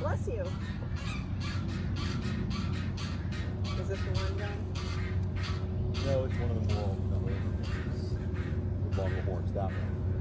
Bless you. Is this the one gun? No, it's one of the more the longhorns, that one.